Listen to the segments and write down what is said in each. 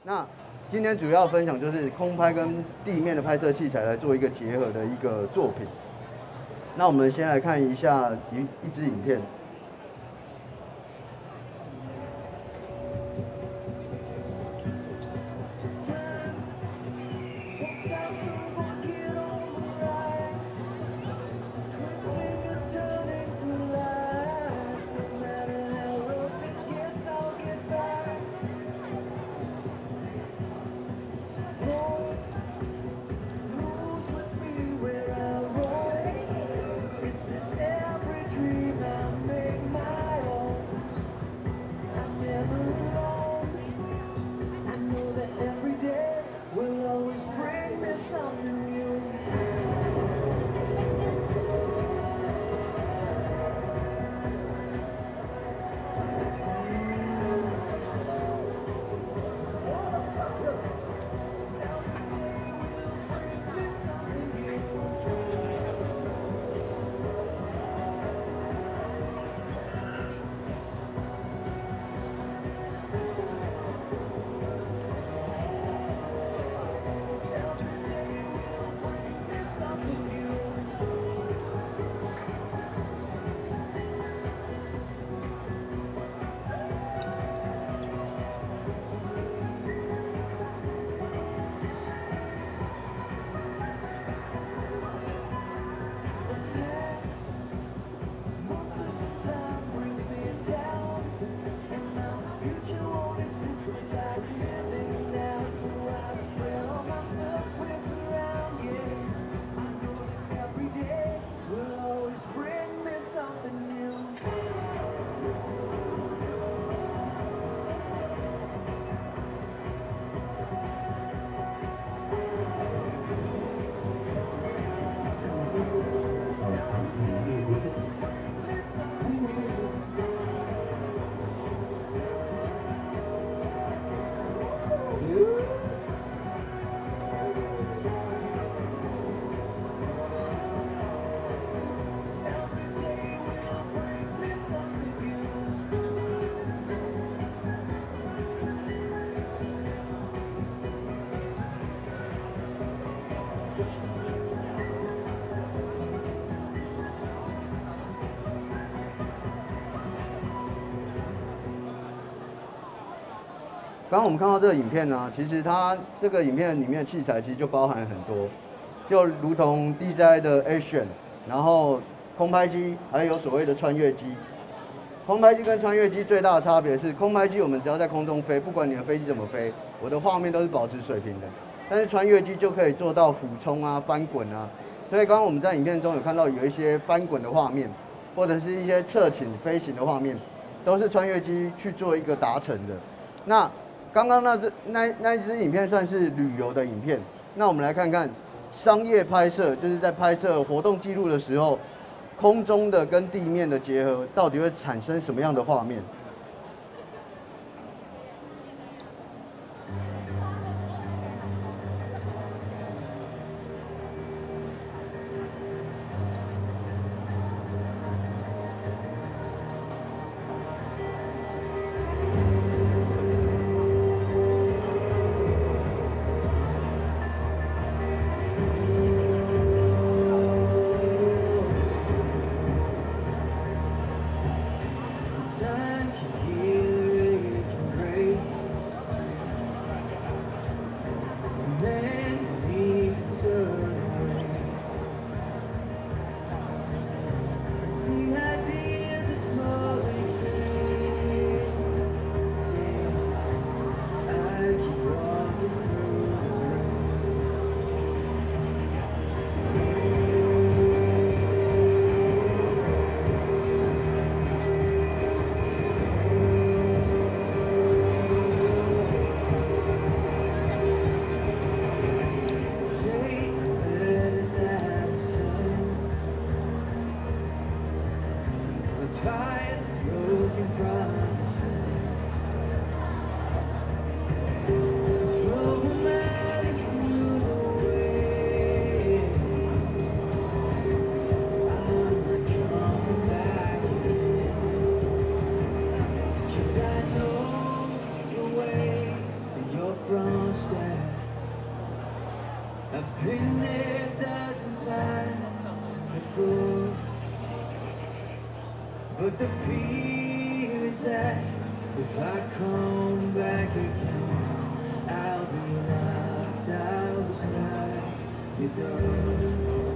那今天主要分享就是空拍跟地面的拍摄器材来做一个结合的一个作品。那我们先来看一下一支影片。刚刚我们看到这个影片呢，其实它这个影片里面的器材其实就包含很多，就如同 DJI 的 Action， 然后空拍机，还有所谓的穿越机。空拍机跟穿越机最大的差别是，空拍机我们只要在空中飞，不管你的飞机怎么飞，我的画面都是保持水平的。但是穿越机就可以做到俯冲啊、翻滚啊。所以刚刚我们在影片中有看到有一些翻滚的画面，或者是一些侧倾飞行的画面，都是穿越机去做一个达成的。那刚刚那一支影片算是旅游的影片，那我们来看看商业拍摄，就是在拍摄活动记录的时候，空中的跟地面的结合，到底会产生什么样的画面？ Been there 1,000 times before, but the fear is that if I come back again, I'll be locked outside your door.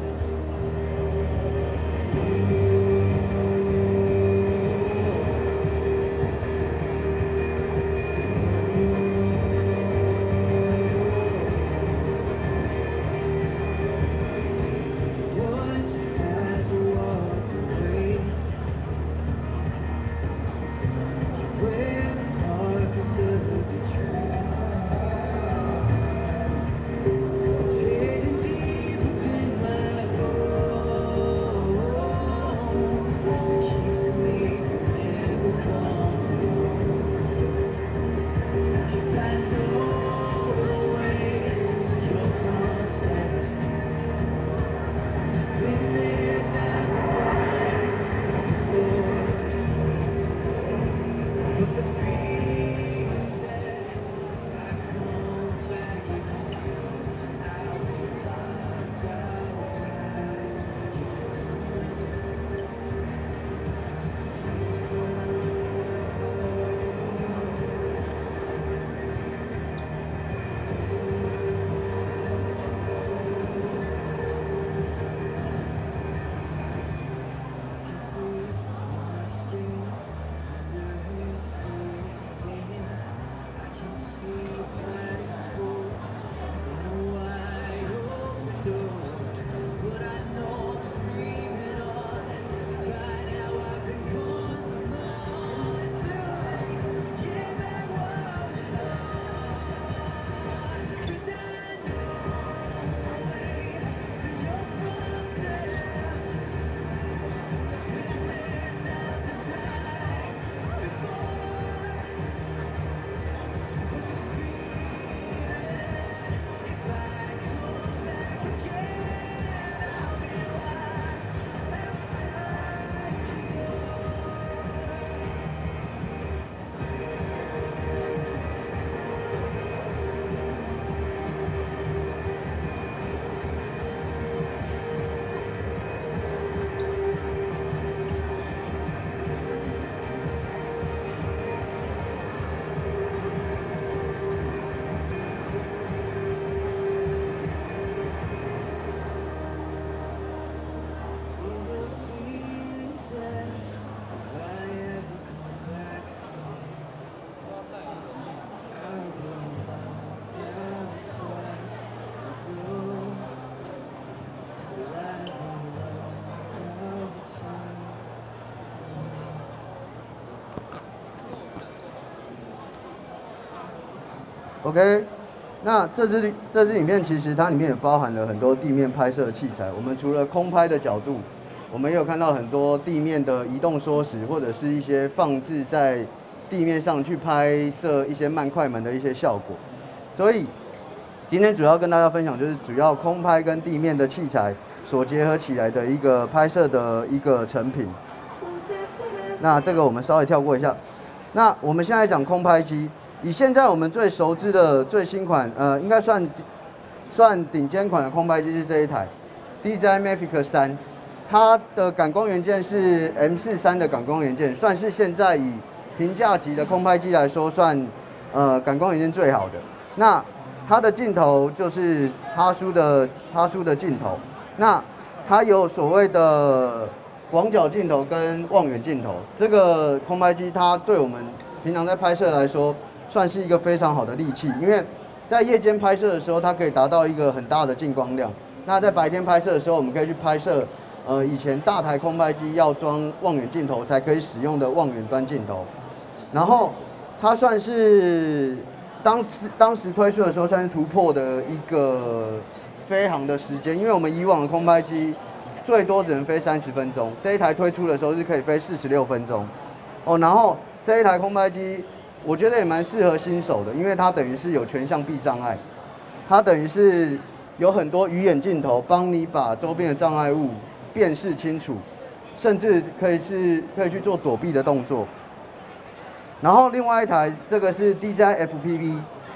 OK， 那这支影片其实它里面也包含了很多地面拍摄的器材。我们除了空拍的角度，我们也有看到很多地面的移动缩时，或者是一些放置在地面上去拍摄一些慢快门的一些效果。所以今天主要跟大家分享就是主要空拍跟地面的器材所结合起来的一个拍摄的一个成品。那这个我们稍微跳过一下。那我们现在讲空拍机。以现在我们最熟知的最新款，应该算顶尖款的空拍机是这一台 DJI Mavic 3，它的感光元件是 M43的感光元件，算是现在以平价级的空拍机来说，算感光元件最好的。那它的镜头就是哈苏的镜头，那它有所谓的广角镜头跟望远镜头。这个空拍机它对我们平常在拍摄来说，算是一个非常好的利器，因为在夜间拍摄的时候，它可以达到一个很大的进光量。那在白天拍摄的时候，我们可以去拍摄，以前大台空拍机要装望远镜头才可以使用的望远端镜头。然后它算是当时推出的时候，算是突破的一个飞行的时间，因为我们以往的空拍机最多只能飞30分钟，这一台推出的时候是可以飞46分钟。然后这一台空拍机，我觉得也蛮适合新手的，因为它等于是有全向避障碍，它等于是有很多鱼眼镜头，帮你把周边的障碍物辨识清楚，甚至可以去做躲避的动作。然后另外一台，这个是 DJI FPV，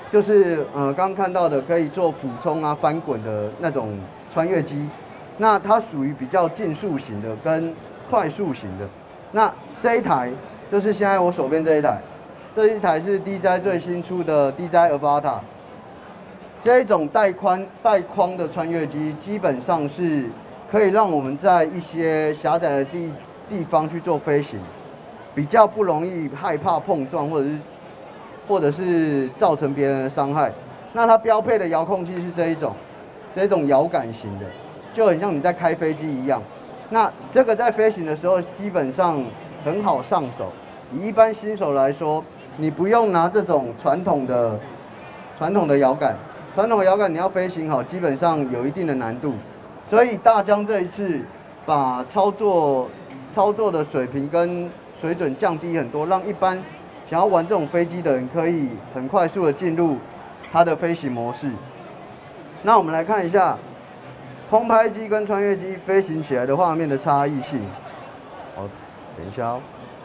就是刚看到的可以做俯冲啊、翻滚的那种穿越机。那它属于比较竞速型的跟快速型的。那这一台就是现在我手边这一台，这一台是 DJI 最新出的 DJI Avata。这一种带框的穿越机，基本上是可以让我们在一些狭窄的地方去做飞行，比较不容易害怕碰撞或者是造成别人的伤害。那它标配的遥控器是这一种摇杆型的，就很像你在开飞机一样。那这个在飞行的时候基本上很好上手。以一般新手来说，你不用拿这种传统的摇杆。传统的摇杆你要飞行好，基本上有一定的难度，所以大疆这一次把操作的水平跟水准降低很多，让一般想要玩这种飞机的人可以很快速的进入它的飞行模式。那我们来看一下空拍机跟穿越机飞行起来的画面的差异性。好，等一下哦。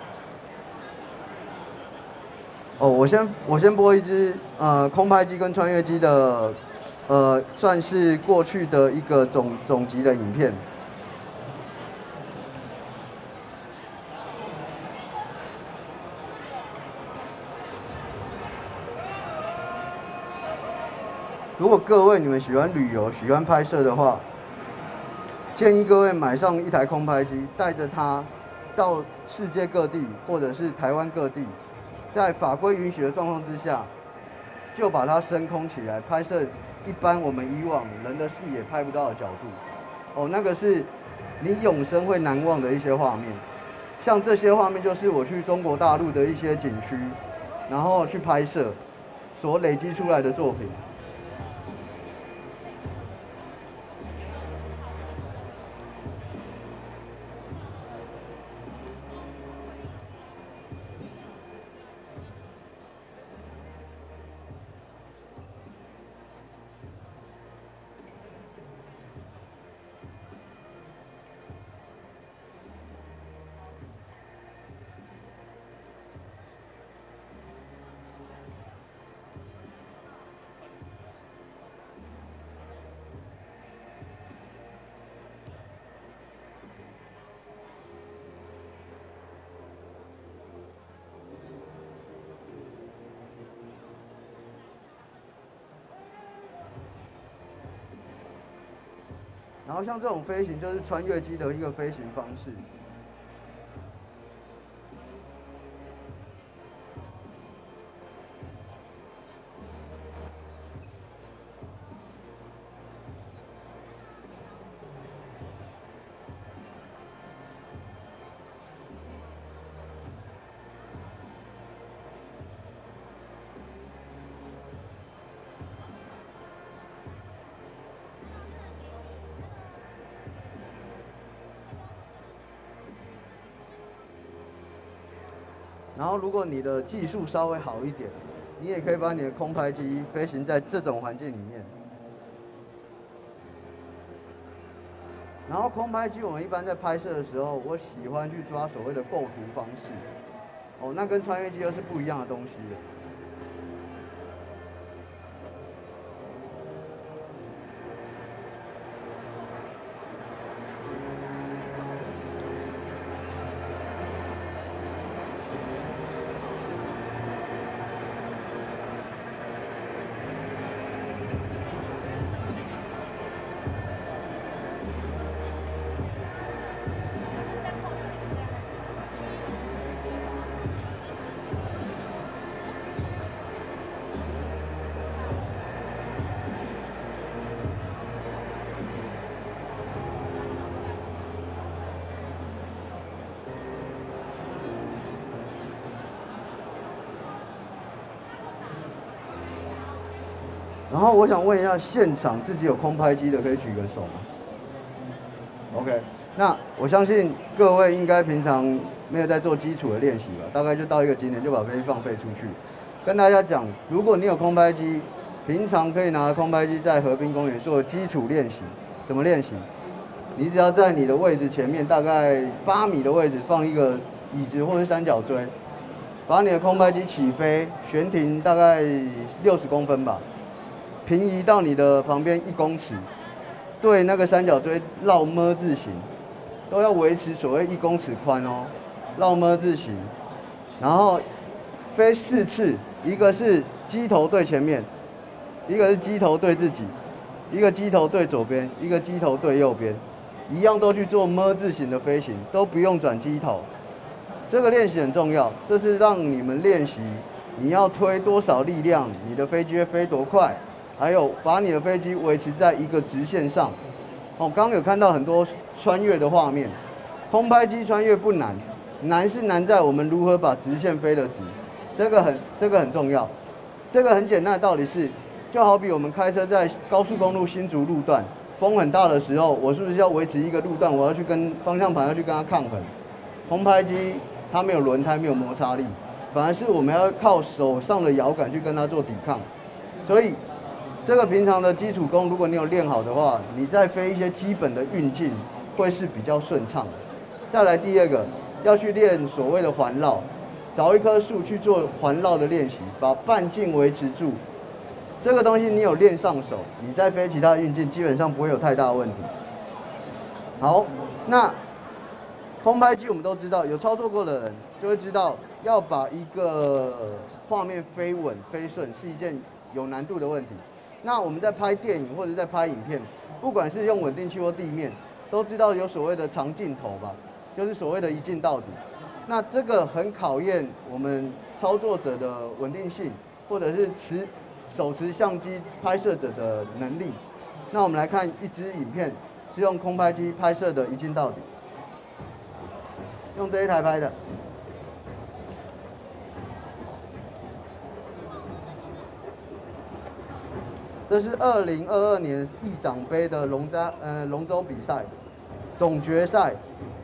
我先播一支空拍机跟穿越机的算是过去的一个总集的影片。如果各位你们喜欢旅游、喜欢拍摄的话，建议各位买上一台空拍机，带着它到世界各地或者是台湾各地。在法规允许的状况之下，就把它升空起来，拍摄一般我们以往人的视野拍不到的角度。那个是你永生会难忘的一些画面。像这些画面就是我去中国大陆的一些景区，然后去拍摄所累积出来的作品。然后像这种飞行就是穿越机的一个飞行方式。然后，如果你的技术稍微好一点，你也可以把你的空拍机飞行在这种环境里面。然后，空拍机我们一般在拍摄的时候，我喜欢去抓所谓的构图方式。那跟穿越机又是不一样的东西的。然后我想问一下，现场自己有空拍机的可以举个手吗 ？OK， 那我相信各位应该平常没有在做基础的练习吧？大概就到一个景点就把飞机放飞出去。跟大家讲，如果你有空拍机，平常可以拿空拍机在河滨公园做基础练习。怎么练习？你只要在你的位置前面大概8米的位置放一个椅子或是三角锥， 把你的空拍机起飞，悬停大概60公分吧，平移到你的旁边1公尺，对那个三角锥绕么字形，都要维持所谓1公尺宽哦，绕么字形，然后飞4次，一个是机头对前面，一个是机头对自己，一个机头对左边，一个机头对右边，一样都去做么字形的飞行，都不用转机头。这个练习很重要，这是让你们练习你要推多少力量，你的飞机会飞多快，还有把你的飞机维持在一个直线上。哦，刚刚有看到很多穿越的画面，空拍机穿越不难，难是难在我们如何把直线飞得直，这个很重要。这个很简单的道理是，就好比我们开车在高速公路新竹路段，风很大的时候，我是不是要维持一个路段，我要去跟方向盘要去跟它抗衡？空拍机它没有轮胎，没有摩擦力，反而是我们要靠手上的摇杆去跟它做抵抗。所以这个平常的基础功，如果你有练好的话，你再飞一些基本的运镜会是比较顺畅的。再来第二个，要去练所谓的环绕，找一棵树去做环绕的练习，把半径维持住。这个东西你有练上手，你再飞其他的运镜基本上不会有太大的问题。好，那空拍机我们都知道，有操作过的人就会知道，要把一个画面飞稳飞顺是一件有难度的问题。那我们在拍电影或者在拍影片，不管是用稳定器或地面，都知道有所谓的长镜头吧，就是所谓的一镜到底。那这个很考验我们操作者的稳定性，或者是手持相机拍摄者的能力。那我们来看一支影片，是用空拍机拍摄的一镜到底，用这一台拍的。这是2022年议长杯的龙舟比赛总决赛。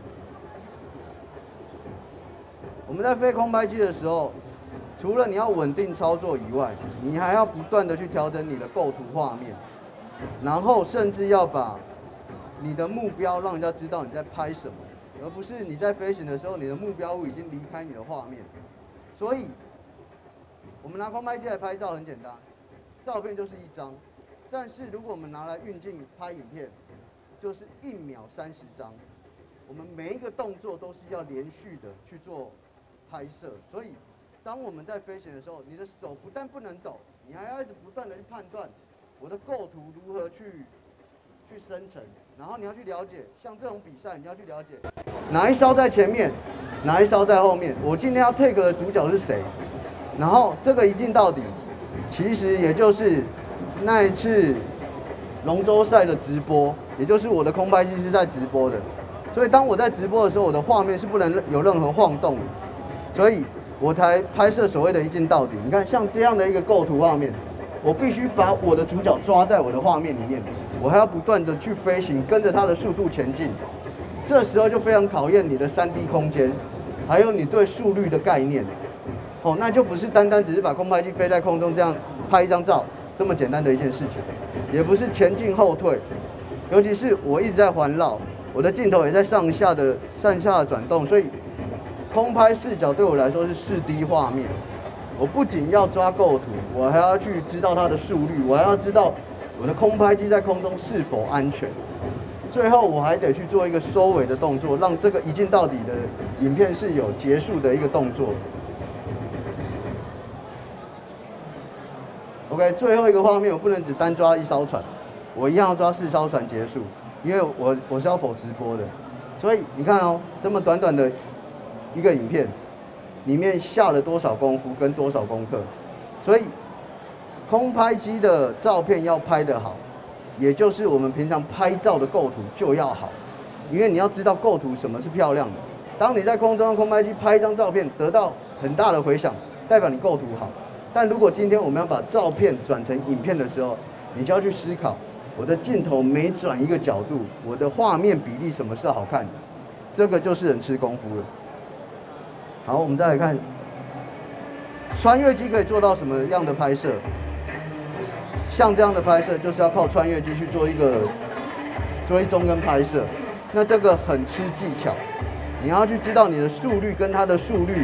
我们在飞空拍机的时候，除了你要稳定操作以外，你还要不断的去调整你的构图画面，然后甚至要把你的目标让人家知道你在拍什么，而不是你在飞行的时候，你的目标物已经离开你的画面。所以，我们拿空拍机来拍照很简单。照片就是一张，但是如果我们拿来运镜拍影片，就是1秒30张。我们每一个动作都是要连续的去做拍摄，所以当我们在飞行的时候，你的手不但不能抖，你还要一直不断的去判断我的构图如何去生成，然后你要去了解，像这种比赛你要去了解哪一艘在前面，哪一艘在后面，我今天要 take 的主角是谁，然后这个一镜到底。其实也就是那一次龙舟赛的直播，也就是我的空拍机是在直播的，所以当我在直播的时候，我的画面是不能有任何晃动的，所以我才拍摄所谓的一镜到底。你看，像这样的一个构图画面，我必须把我的主角抓在我的画面里面，我还要不断的去飞行，跟着它的速度前进。这时候就非常考验你的3D 空间，还有你对速率的概念。哦，那就不是单单只是把空拍机飞在空中这样拍一张照这么简单的一件事情，也不是前进后退，尤其是我一直在环绕，我的镜头也在上下的转动，所以空拍视角对我来说是4D 画面。我不仅要抓构图，我还要去知道它的速率，我还要知道我的空拍机在空中是否安全。最后我还得去做一个收尾的动作，让这个一镜到底的影片是有结束的一个动作。OK， 最后一个画面我不能只单抓1艘船，我一样要抓4艘船结束，因为我是要否直播的，所以你看哦，这么短短的一个影片，里面下了多少功夫跟多少功课，所以空拍机的照片要拍得好，也就是我们平常拍照的构图就要好，因为你要知道构图什么是漂亮的。当你在空中用空拍机拍一张照片得到很大的回响，代表你构图好。但如果今天我们要把照片转成影片的时候，你就要去思考，我的镜头每转一个角度，我的画面比例什么是好看的，这个就是很吃功夫了。好，我们再来看穿越机可以做到什么样的拍摄？像这样的拍摄就是要靠穿越机去做一个追踪跟拍摄，那这个很吃技巧，你要去知道你的速率跟它的速率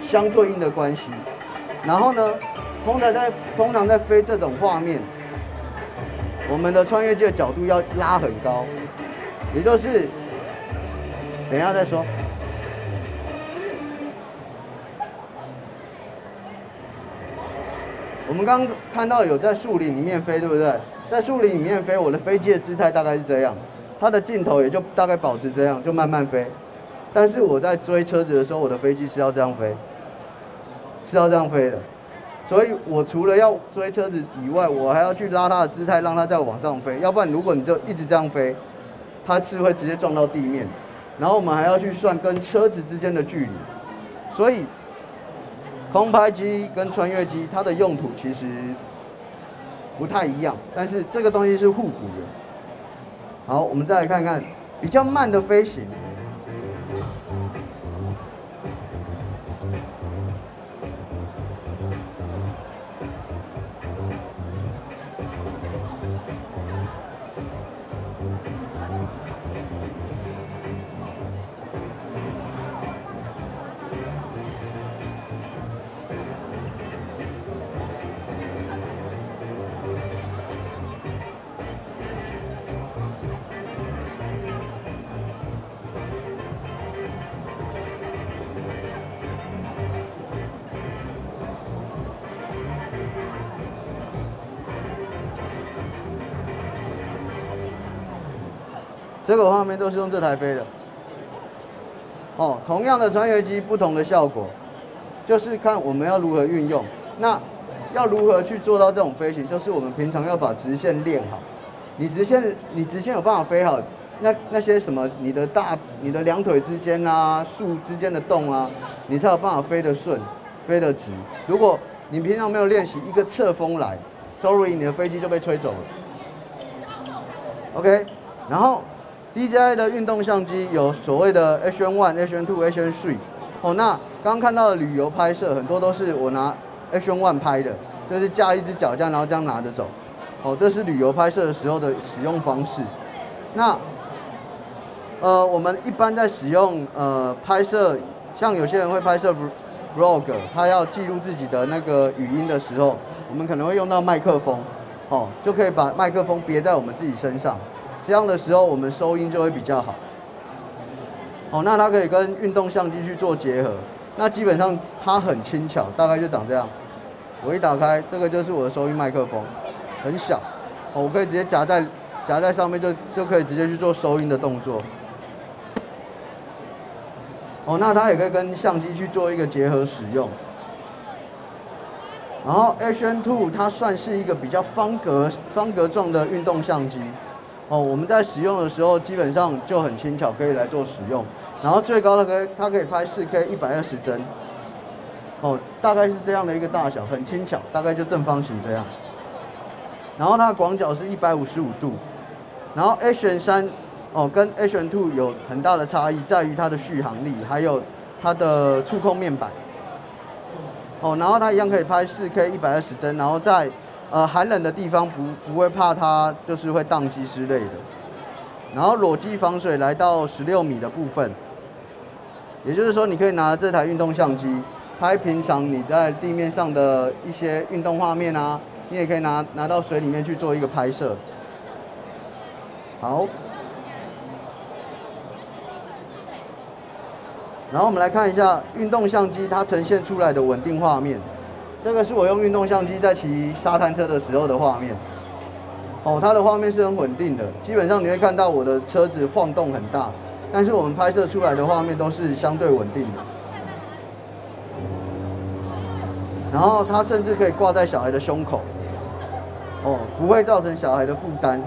相对应的关系。然后呢，通常在飞这种画面，我们的穿越机的角度要拉很高，也就是等一下再说。我们刚刚看到有在树林里面飞，对不对？在树林里面飞，我的飞机的姿态大概是这样，它的镜头也就大概保持这样，就慢慢飞。但是我在追车子的时候，我的飞机是要这样飞，是要这样飞的。所以我除了要追车子以外，我还要去拉它的姿态，让它再往上飞。要不然如果你就一直这样飞，它是会直接撞到地面。然后我们还要去算跟车子之间的距离。所以空拍机跟穿越机它的用途其实不太一样，但是这个东西是互补的。好，我们再来看看比较慢的飞行。这个画面都是用这台飞的。哦，同样的穿越机，不同的效果，就是看我们要如何运用。那要如何去做到这种飞行，就是我们平常要把直线练好。你直线有办法飞好，那些什么你的两腿之间啊、树之间的洞啊，你才有办法飞得顺、飞得直。如果你平常没有练习，一个侧风来 ，sorry， 你的飞机就被吹走了。OK， 然后。DJI 的运动相机有所谓的 Action1、Action2、Action3。哦，那刚刚看到的旅游拍摄，很多都是我拿 Action1 拍的，就是架一只脚架，然后这样拿着走。哦，这是旅游拍摄的时候的使用方式。那我们一般在使用拍摄，像有些人会拍摄 vlog， 他要记录自己的那个语音的时候，我们可能会用到麦克风，哦，就可以把麦克风别在我们自己身上。这样的时候，我们收音就会比较好。哦，那它可以跟运动相机去做结合。那基本上它很轻巧，大概就长这样。我一打开，这个就是我的收音麦克风，很小。哦，我可以直接夹在上面就可以直接去做收音的动作。哦，那它也可以跟相机去做一个结合使用。然后 Action2 它算是一个比较方格状的运动相机。哦，我们在使用的时候基本上就很轻巧，可以来做使用。然后最高的它可以拍 4K 120帧，哦，大概是这样的一个大小，很轻巧，大概就正方形这样。然后它的广角是155度。然后 Action3 哦跟 Action2 有很大的差异，在于它的续航力，还有它的触控面板。哦，然后它一样可以拍 4K 120帧，然后在寒冷的地方不会怕它就是会宕机之类的。然后裸机防水来到16米的部分，也就是说你可以拿这台运动相机拍平常你在地面上的一些运动画面啊，你也可以拿到水里面去做一个拍摄。好，然后我们来看一下运动相机它呈现出来的稳定画面。这个是我用运动相机在骑沙滩车的时候的画面。哦，它的画面是很稳定的，基本上你会看到我的车子晃动很大，但是我们拍摄出来的画面都是相对稳定的。然后它甚至可以挂在小孩的胸口，哦，不会造成小孩的负担。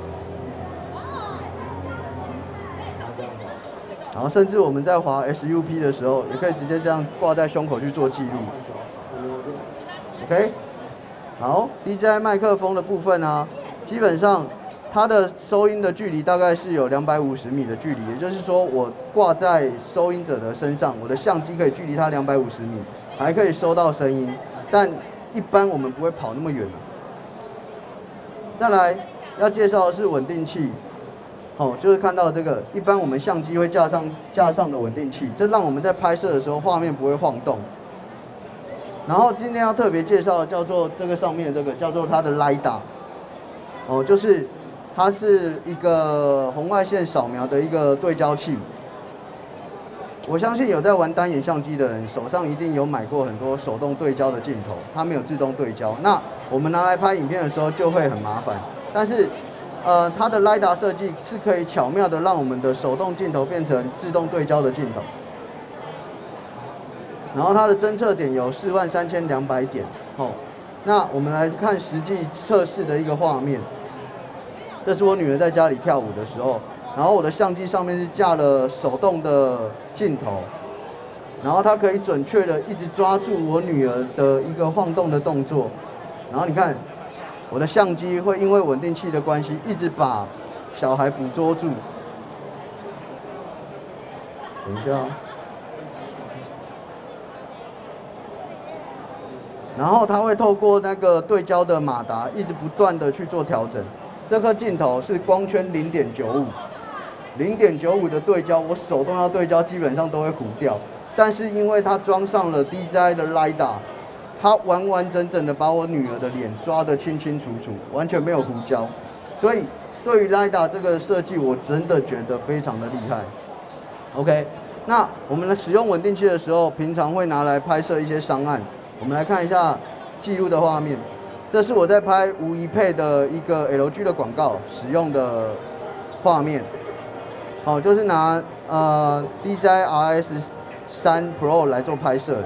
然后甚至我们在滑 SUP 的时候，也可以直接这样挂在胸口去做记录。OK， 好 ，DJI 麦克风的部分啊，基本上它的收音的距离大概是有250米的距离，也就是说我挂在收音者的身上，我的相机可以距离它250米，还可以收到声音，但一般我们不会跑那么远。再来要介绍的是稳定器，哦，就是看到这个，一般我们相机会架上的稳定器，这让我们在拍摄的时候画面不会晃动。 然后今天要特别介绍的叫做这个上面这个叫做它的 LiDAR， 哦，就是它是一个红外线扫描的一个对焦器。我相信有在玩单眼相机的人，手上一定有买过很多手动对焦的镜头，它没有自动对焦。那我们拿来拍影片的时候就会很麻烦。但是，它的 LiDAR 设计是可以巧妙的让我们的手动镜头变成自动对焦的镜头。然后它的侦测点有43200点。哦，那我们来看实际测试的一个画面。这是我女儿在家里跳舞的时候。然后我的相机上面是架了手动的镜头，然后它可以准确的一直抓住我女儿的一个晃动的动作，然后你看我的相机会因为稳定器的关系，一直把小孩捕捉住。等一下，然后它会透过那个对焦的马达，一直不断的去做调整。这颗镜头是光圈0.95。0.95的对焦，我手动要对焦基本上都会糊掉，但是因为它装上了 DJI 的 LiDAR， 它完完整整的把我女儿的脸抓得清清楚楚，完全没有糊焦，所以对于 LiDAR 这个设计，我真的觉得非常的厉害。OK， 那我们使用稳定器的时候，平常会拿来拍摄一些商案。我们来看一下记录的画面，这是我在拍无一配的一个 LG 的广告使用的画面。哦，就是拿DJI RS3 Pro 来做拍摄的。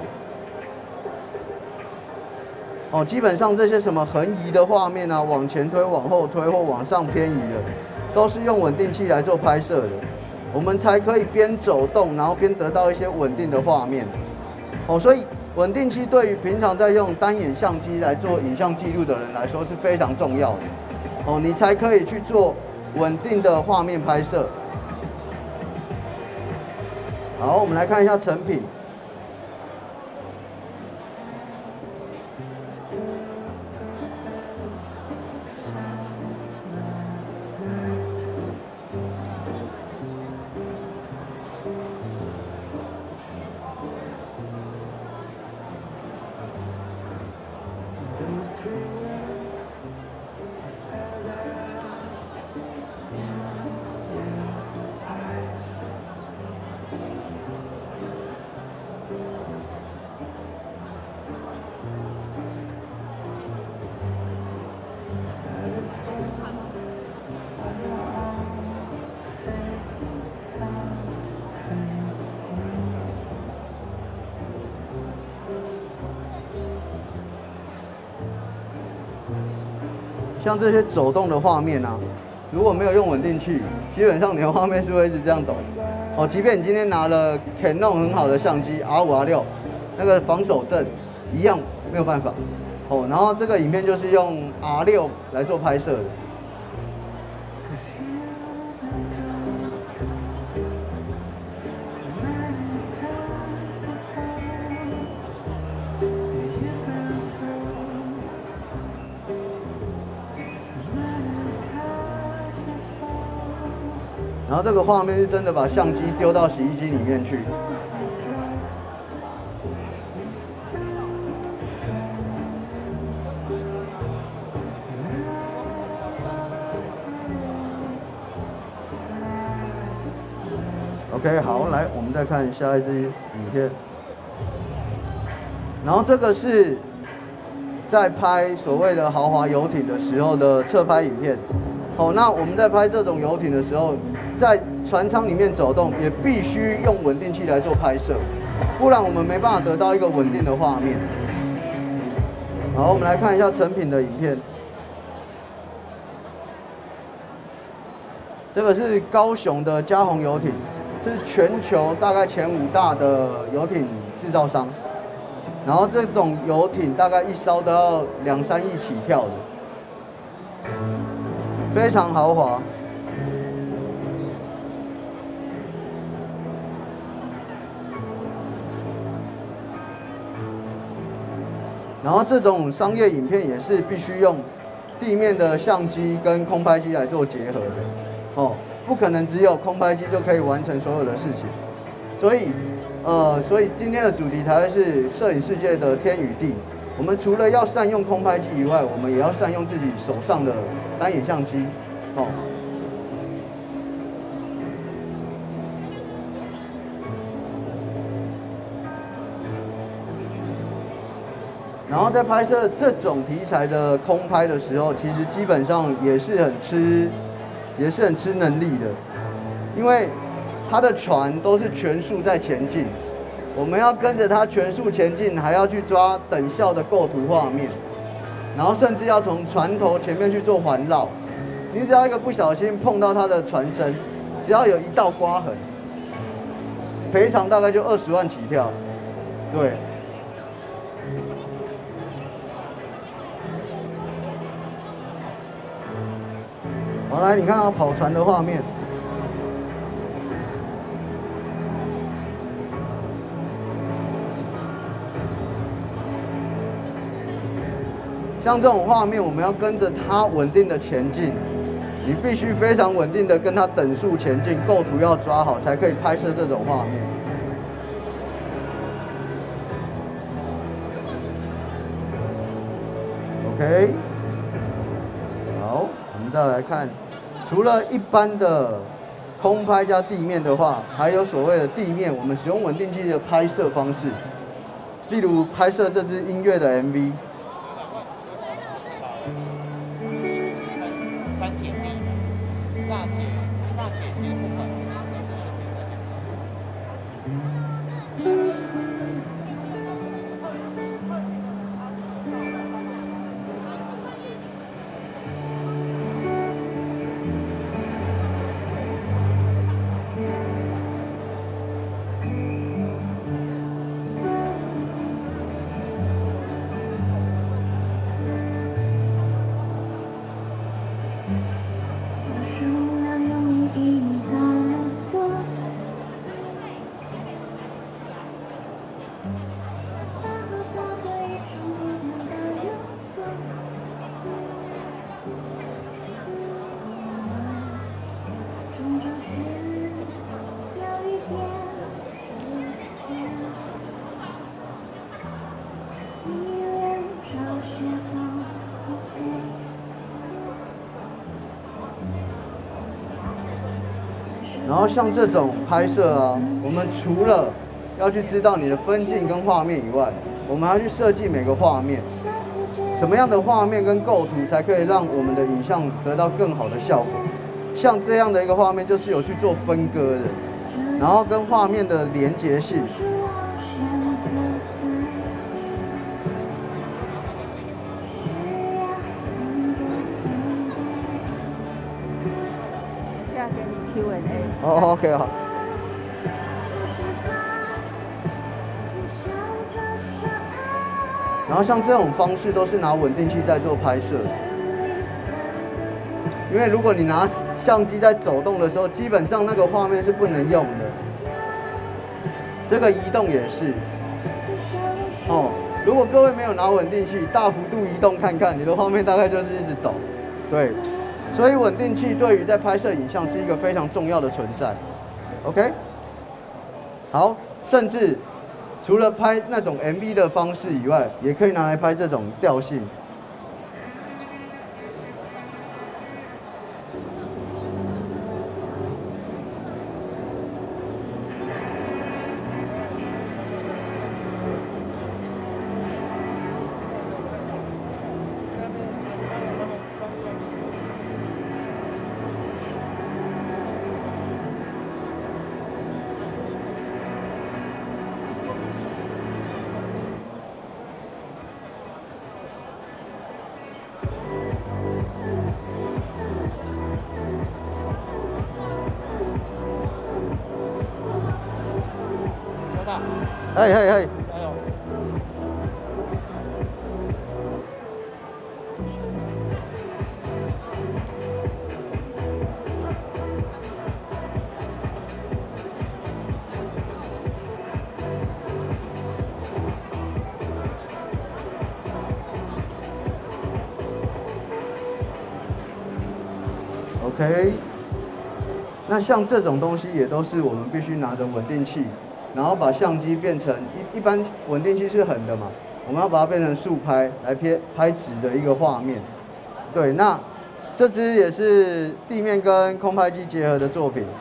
哦，基本上这些什么横移的画面啊，往前推、往后推或往上偏移的，都是用稳定器来做拍摄的。我们才可以边走动，然后边得到一些稳定的画面。哦，所以稳定器对于平常在用单眼相机来做影像记录的人来说是非常重要的。哦，你才可以去做稳定的画面拍摄。好，我们来看一下成品。像这些走动的画面啊，如果没有用稳定器，基本上你的画面是会一直这样抖。哦，即便你今天拿了 Canon 很好的相机 R5、R6， 那个防手震一样没有办法。哦，然后这个影片就是用 R6 来做拍摄的。然后这个画面是真的把相机丢到洗衣机里面去。OK， 好，来，我们再看下一支影片。然后这个是在拍所谓的豪华游艇的时候的侧拍影片。哦，那我们在拍这种游艇的时候，在船舱里面走动，也必须用稳定器来做拍摄，不然我们没办法得到一个稳定的画面。好，我们来看一下成品的影片。这个是高雄的嘉鸿游艇，是全球大概前5大的游艇制造商。然后这种游艇大概一艘都要2、3亿起跳的。非常豪华。然后这种商业影片也是必须用地面的相机跟空拍机来做结合的，哦，不可能只有空拍机就可以完成所有的事情。 所以今天的主题才会是摄影世界的天与地。我们除了要善用空拍机以外，我们也要善用自己手上的单眼相机，哦。然后在拍摄这种题材的空拍的时候，其实基本上也是很吃能力的，因为它的船都是全速在前进，我们要跟着它全速前进，还要去抓等效的构图画面，然后甚至要从船头前面去做环绕。你只要一个不小心碰到它的船身，只要有一道刮痕，赔偿大概就20万起跳，对。好，来，你看到跑船的画面。像这种画面，我们要跟着它稳定的前进，你必须非常稳定的跟它等速前进，构图要抓好，才可以拍摄这种画面。OK， 好，我们再来看，除了一般的空拍加地面的话，还有所谓的地面，我们使用稳定器的拍摄方式，例如拍摄这支音乐的 MV。 三姐妹，大姐结婚了， 然后像这种拍摄啊，我们除了要去知道你的分镜跟画面以外，我们还要去设计每个画面，什么样的画面跟构图才可以让我们的影像得到更好的效果。像这样的一个画面，就是有去做分割的，然后跟画面的连结性。 给你 Q&A。 哦 ，OK 好。然后像这种方式都是拿稳定器在做拍摄，因为如果你拿相机在走动的时候，基本上那个画面是不能用的。这个移动也是。哦，如果各位没有拿稳定器，大幅度移动看看，你的画面大概就是一直抖。对。所以稳定器对于在拍摄影像是一个非常重要的存在 ，OK？ 好，甚至除了拍那种 MV 的方式以外，也可以拿来拍这种调性。嘿嘿嘿。 加油！ OK， 那像这种东西也都是我们必须拿着稳定器然后把相机变成一般稳定器是横的嘛，我们要把它变成竖拍来拍直的一个画面。对，那这支也是地面跟空拍机结合的作品。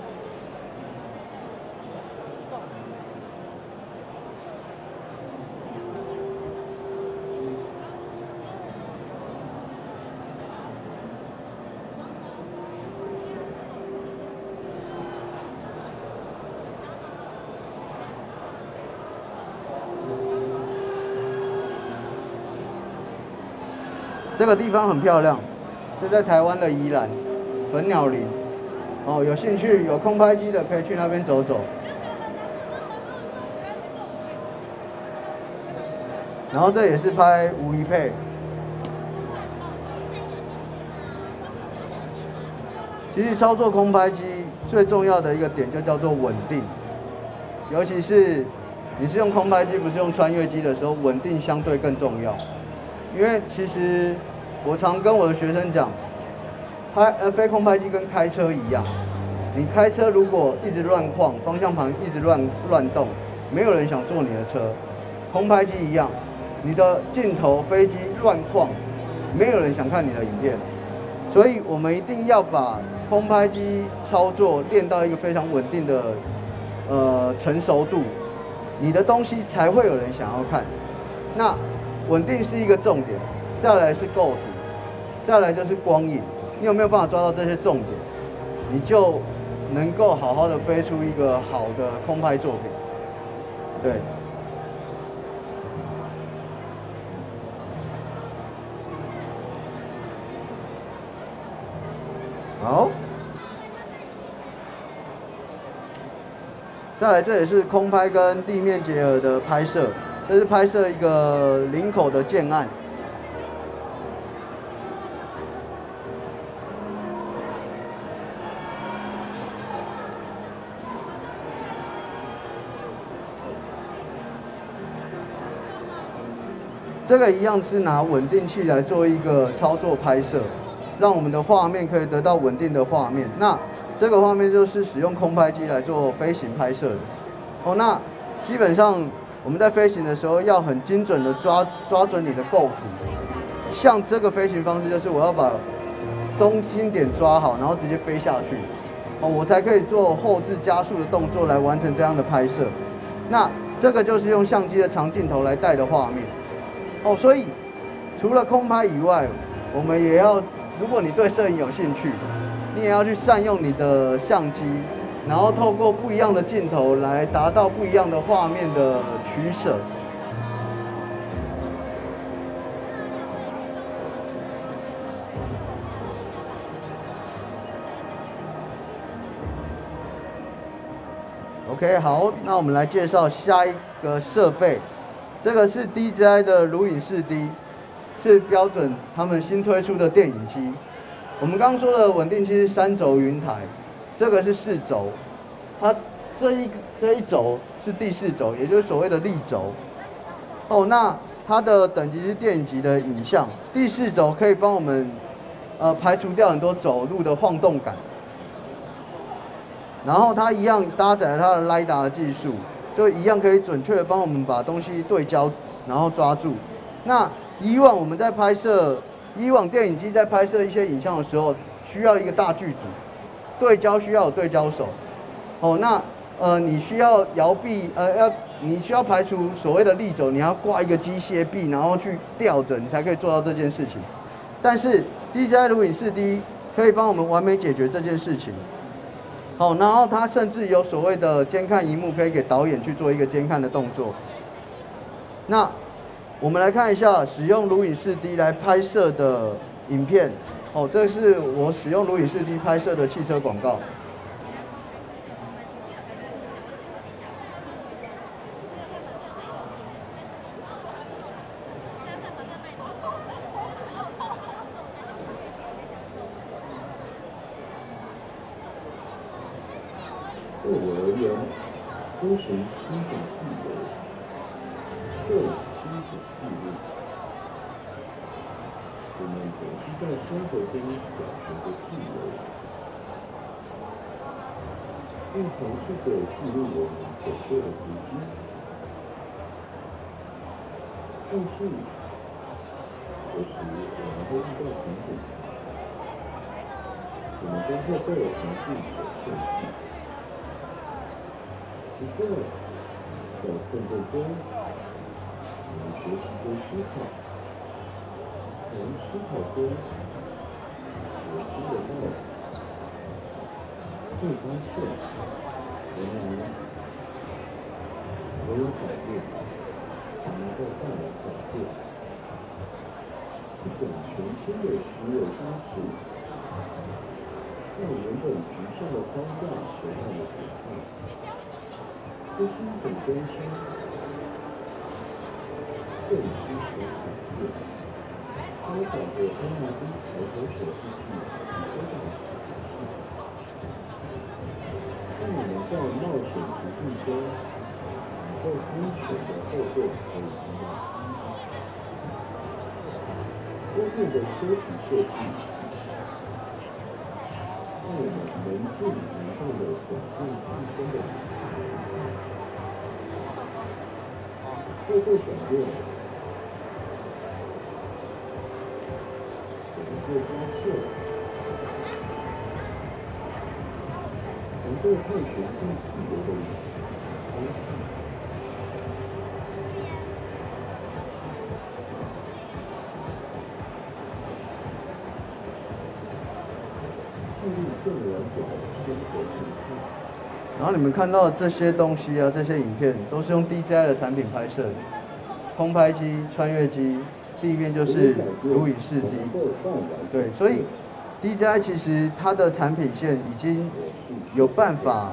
这个地方很漂亮，是在台湾的宜兰粉鸟林。哦，有兴趣有空拍机的可以去那边走走。然后这也是拍无一配。其实操作空拍机最重要的一个点就叫做稳定，尤其是你是用空拍机不是用穿越机的时候，稳定相对更重要。因为其实我常跟我的学生讲，飞空拍机跟开车一样，你开车如果一直乱晃，方向盘一直乱动，没有人想坐你的车。空拍机一样，你的镜头飞机乱晃，没有人想看你的影片。所以我们一定要把空拍机操作练到一个非常稳定的成熟度，你的东西才会有人想要看。那稳定是一个重点，再来是构图，再来就是光影。你有没有办法抓到这些重点，你就能够好好的飞出一个好的空拍作品。对。好。再来，这也是空拍跟地面结合的拍摄。这是拍摄一个林口的建案。这个一样是拿稳定器来做一个操作拍摄，让我们的画面可以得到稳定的画面。那这个画面就是使用空拍机来做飞行拍摄的。哦，那基本上我们在飞行的时候要很精准的抓准你的构图。像这个飞行方式就是我要把中心点抓好，然后直接飞下去，哦，我才可以做后置加速的动作来完成这样的拍摄。那这个就是用相机的长镜头来带的画面。哦，所以除了空拍以外，我们也要，如果你对摄影有兴趣，你也要去善用你的相机，然后透过不一样的镜头来达到不一样的画面的取舍。OK， 好，那我们来介绍下一个设备。这个是 DJI 的录影4D， 是标准他们新推出的电影机。我们刚刚说的稳定器是3轴云台，这个是4轴，它这一轴是第4轴，也就是所谓的立轴。哦，那它的等级是电影级的影像，第4轴可以帮我们排除掉很多走路的晃动感。然后它一样搭载了它的 LiDAR 的技术。就一样可以准确的帮我们把东西对焦，然后抓住。那以往我们在拍摄，以往电影机在拍摄一些影像的时候，需要一个大剧组，对焦需要有对焦手。哦，那你需要摇臂，你需要排除所谓的立轴，你要挂一个机械臂，然后去吊着，你才可以做到这件事情。但是 DJI 录影4D 可以帮我们完美解决这件事情。好，然后它甚至有所谓的监看萤幕，可以给导演去做一个监看的动作。那我们来看一下使用录影4D 来拍摄的影片。哦，这是我使用录影4D 拍摄的汽车广告。 对我而言，追寻新的自由，设立新的纪律。我们总是在生活中表现着自由， 并尝试着记录我们走过的足迹。但是，有时我们会遇到瓶颈，我们都会被环境所限制。不过，在奋斗中，我们学习着思考，从思考中有新的道理，会发现，原来唯有改变，才能够带来改变。一种全新的思维方式，让原本局限的框架得到了解放。这是一种更新，更新和改变。它打着当然抬头手继续提高的让我们在冒险途径中能够安全的后盾和依赖。多变的车体设计，让我们能尽能到了稳定自身的理想。后备转变，我们会发现，能够探寻更自由的方式。 然后你们看到这些东西啊，这些影片都是用 DJI 的产品拍摄的，空拍机、穿越机，地面就是如影视地。对，所以 DJI 其实它的产品线已经有办法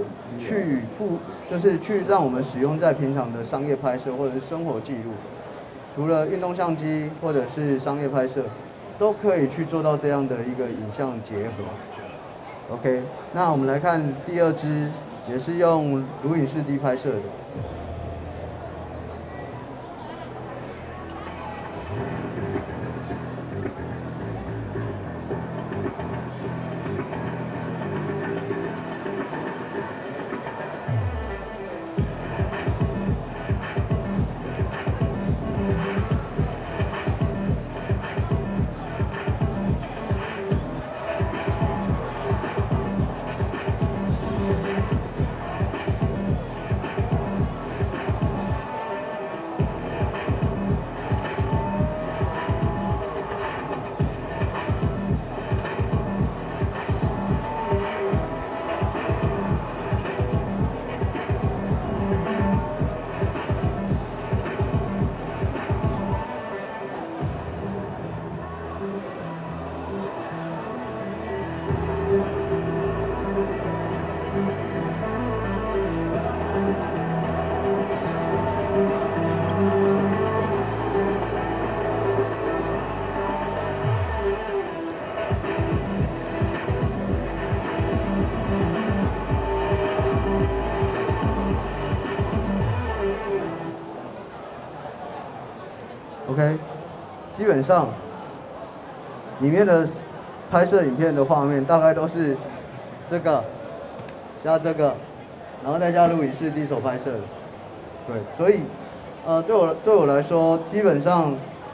就是去让我们使用在平常的商业拍摄或者是生活记录，除了运动相机或者是商业拍摄，都可以去做到这样的一个影像结合。OK， 那我们来看第二支，也是用如影视地拍摄的。OK， 基本上里面的拍摄影片的画面大概都是这个加这个，然后再加录影视第一手拍摄的。对，所以对我来说，基本上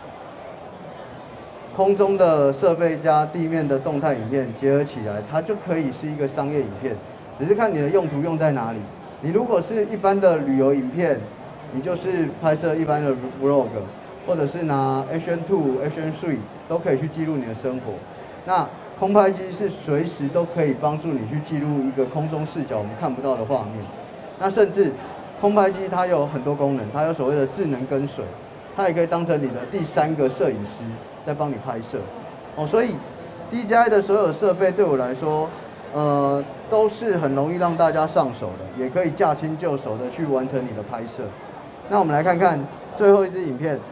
空中的设备加地面的动态影片结合起来，它就可以是一个商业影片，只是看你的用途用在哪里。你如果是一般的旅游影片，你就是拍摄一般的 vlog。或者是拿 Action2、Action3 都可以去记录你的生活。那空拍机是随时都可以帮助你去记录一个空中视角我们看不到的画面。那甚至空拍机它有很多功能，它有所谓的智能跟随，它也可以当成你的第三个摄影师在帮你拍摄。所以 DJI 的所有设备对我来说，都是很容易让大家上手的，也可以驾轻就熟的去完成你的拍摄。那我们来看看最后一支影片。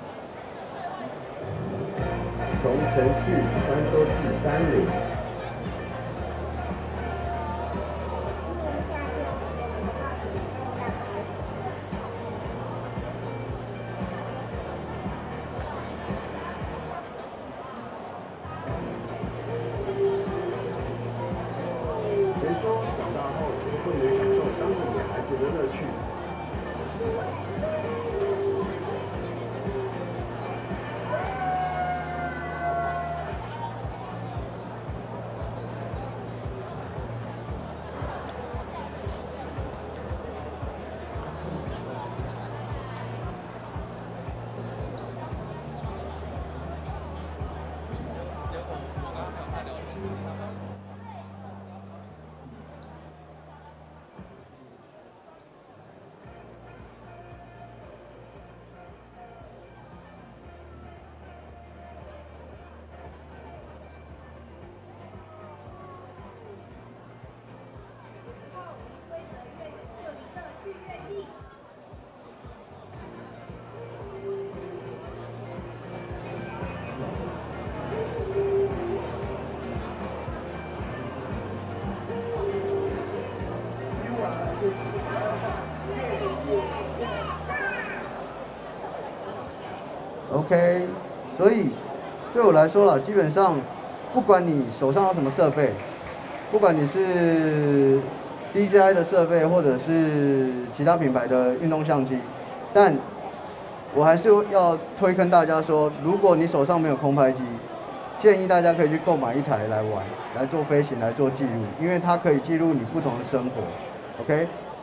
从城市穿梭至山林。谁说长大后会 OK， 所以对我来说啦，基本上不管你手上有什么设备，不管你是 DJI 的设备或者是其他品牌的运动相机，但我还是要推坑大家说，如果你手上没有空拍机，建议大家可以去购买一台来玩，来做飞行，来做记录，因为它可以记录你不同的生活。OK，